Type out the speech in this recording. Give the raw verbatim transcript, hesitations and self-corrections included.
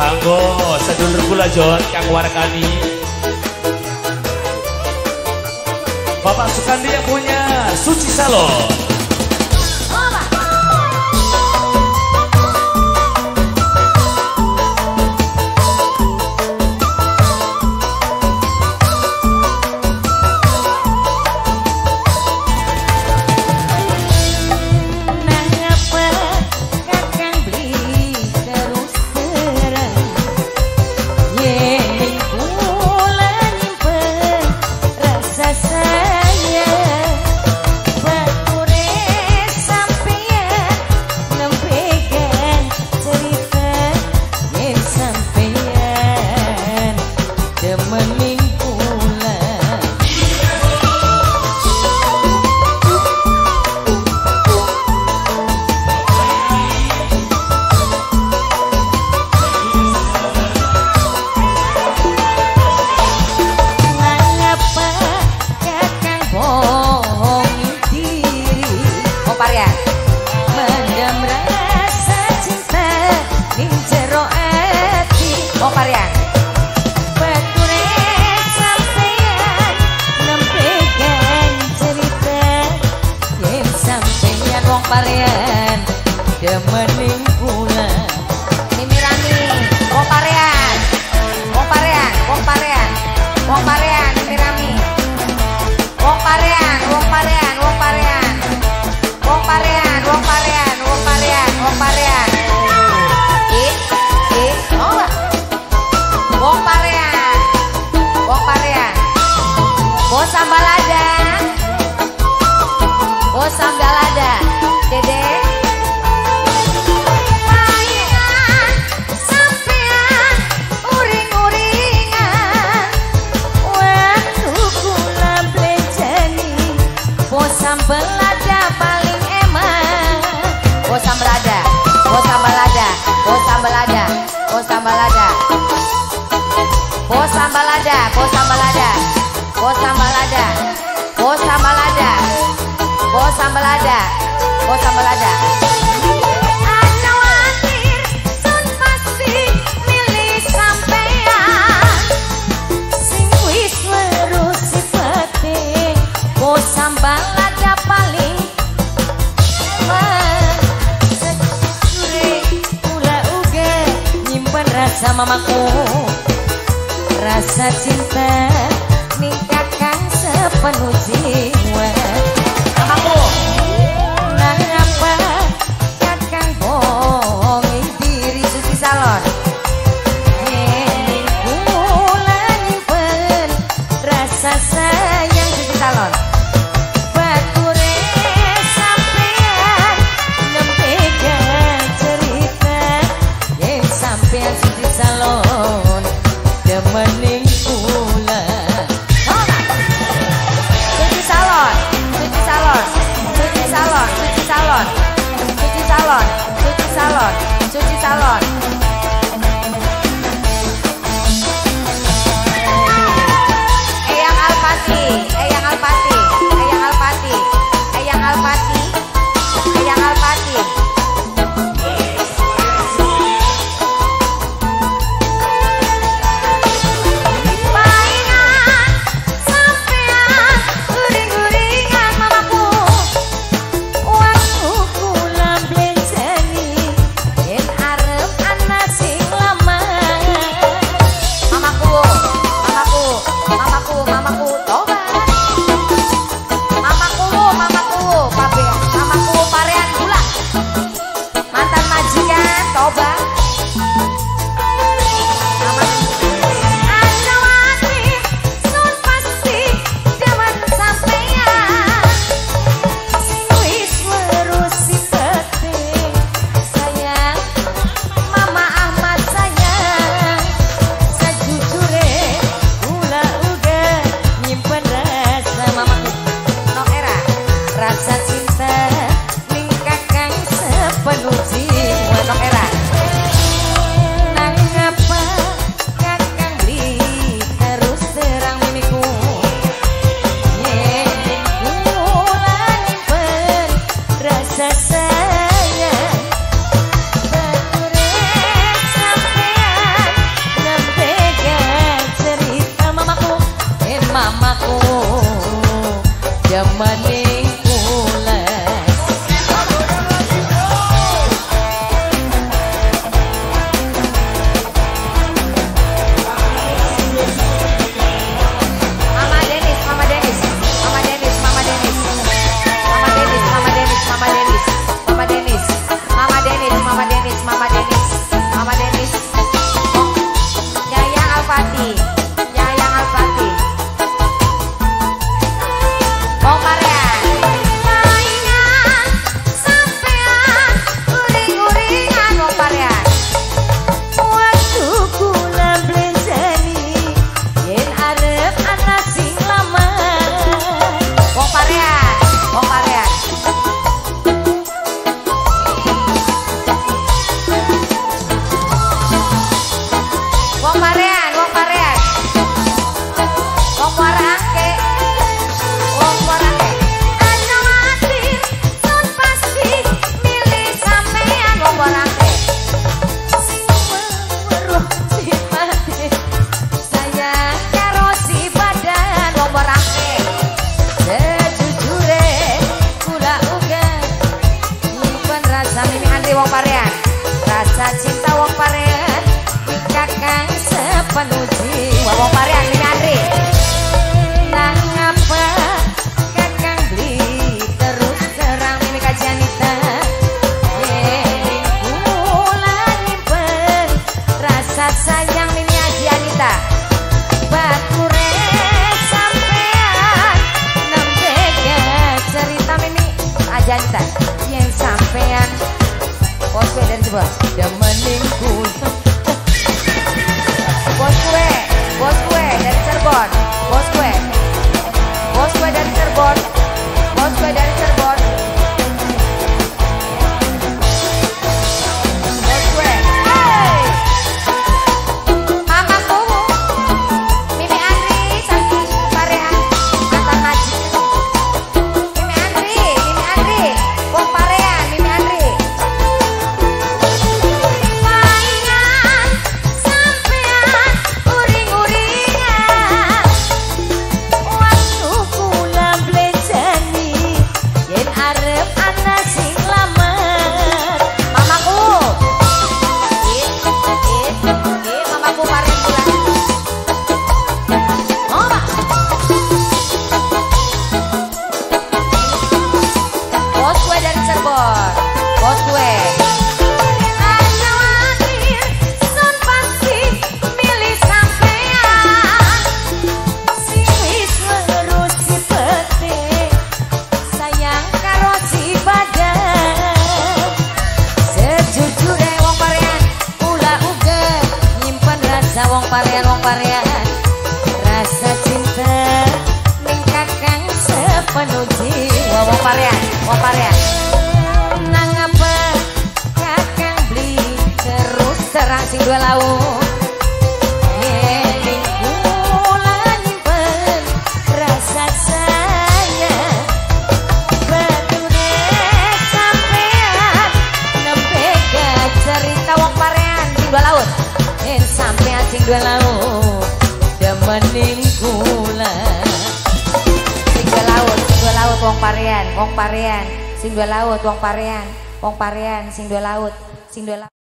Manggo sedulur kula Jon kang Warkani. Bapak Sukandi yang punya Suci Salon. Demening pula Mimi Rani, wong parean, wong parean, wong parean, wong parean, Mimi Rani, wong parean, wong parean, wong parean, wong parean, wong parean, wong parean, wong parean, ih, ih, oh, wong parean, wong parean, bos sambal ada, bos sambal ada, dede. Sambal ada paling emak. Bos sambal ada, bos sambal ada, bos sambal ada, bos sambal ada, bos sambal ada, bos sambal ada, bos sambal ada, bos sambal ada, bos sambal ada, bos sambal ada. Rasa mamaku, rasa cinta ningkatkan sepenuh jiwa. Mamaku, kenapa kakang bohongi diri Suci Salon? Ini pula nyimpen rasa sayang Suci Salon. Bature sampean nempekan cerita yang sampean Suci Salon demening pula. Suci Salon, Suci Salon, Suci Salon, Suci Salon, Suci Salon, Suci Salon, Suci Salon. Eyang Alpati, Eyang Alpati, Eyang Alpati, Eyang Alpati, Eyang Alpati. Sayang, bature sampean wong parean. Rasa cinta wong parean kakang sepenuh jiwa. Wong parean Mimi Andri. Nah ngapa kakang beli terus terang Mimi Kajanita. Yening kula nyimpen rasa sayang Mimi Ajianita. Bature sampean nembe cerita Mimi Ajianita yang sampean bos gue dari sebelah demenin kula. Bos gue, bos gue dari Cirebon, bos gue, bos gue dari Cirebon, bos gue dari Cirebon, bos gue, hey, mamaku, Mimi Andri, saking parean, antar maju, Mimi Andri, Mimi Andri, wong parean, Mimi Andri. Bos gue Ajawatir son pasti milih sampean sing wis terus si pete sayang karo si badan. Sejujurnya wong parean kula uga nyimpen rasa wong parean wong parean rasa cinta ning kakang sepenuh jiwa. Wong parean wong parean serang sing dua laut. Yening kula nyimpen rasa sayang. Bature sampean nembe cerita wong parean sing dua laut. Yen sampean sing dua laut demenin kula. Sing dua laut, sing dua laut wong parean, wong parean sing dua laut wong parean, wong parean sing dua laut, sing dua laut.